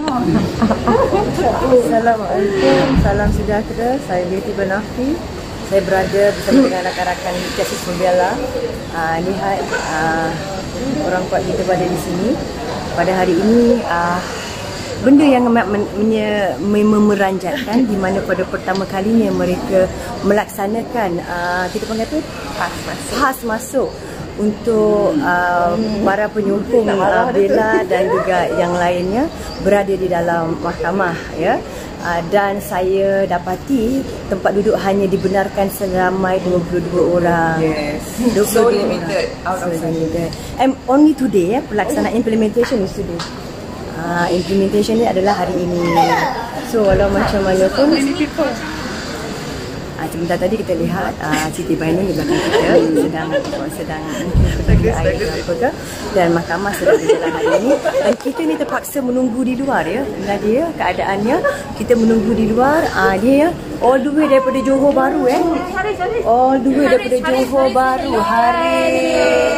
Assalamualaikum, salam sejahtera. Saya Betty Banafi. Saya berada bersama dengan rakan-rakan Justice Membela. Lihat orang kuat kita berada di sini. Pada hari ini benda yang memeranjatkan di mana pada pertama kalinya mereka melaksanakan kita panggil tu PAS masuk untuk para penyokong bela dan juga yang lainnya berada di dalam mahkamah, ya. Dan saya dapati tempat duduk hanya dibenarkan seramai 22 orang. Yes. 22 So limited. Out of limited. And only today, pelaksanaan implementation is today. Implementation ni adalah hari ini. So walau macam mana pun, sebentar tadi kita lihat Siti Bainun di belakang kita sedang mungkin air ke apa ke, dan mahkamah sedang berjalan hari ini, dan kita ni terpaksa menunggu di luar, ya. Dia keadaannya kita menunggu di luar. Dia all the way daripada Johor Bahru, all the way daripada Johor Bahru. Hari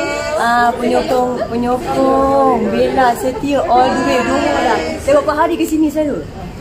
penyokong bela setia all the way Johor lah. Saya berapa hari ke sini selalu?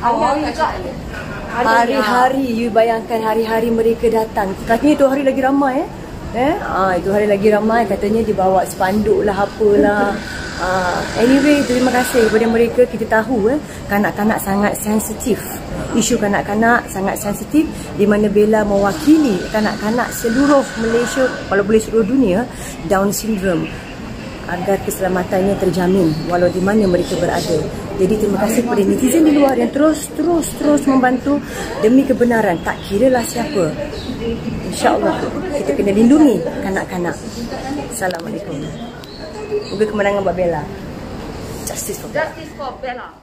Hari-hari, you bayangkan hari-hari mereka datang. Katanya itu hari lagi ramai, itu hari lagi ramai. Katanya dia bawa spanduk lah, apalah. Anyway, terima kasih kepada mereka. Kita tahu kanak-kanak sangat sensitif. Isu kanak-kanak sangat sensitif, di mana bela mewakili kanak-kanak seluruh Malaysia, kalau boleh seluruh dunia, Down syndrome, agar keselamatannya terjamin walau di mana mereka berada. Jadi terima kasih kepada netizen di luar yang terus membantu demi kebenaran, tak kiralah siapa. InsyaAllah kita kena lindungi kanak-kanak. Assalamualaikum. Moga kemenangan buat bela. Justice for Bella.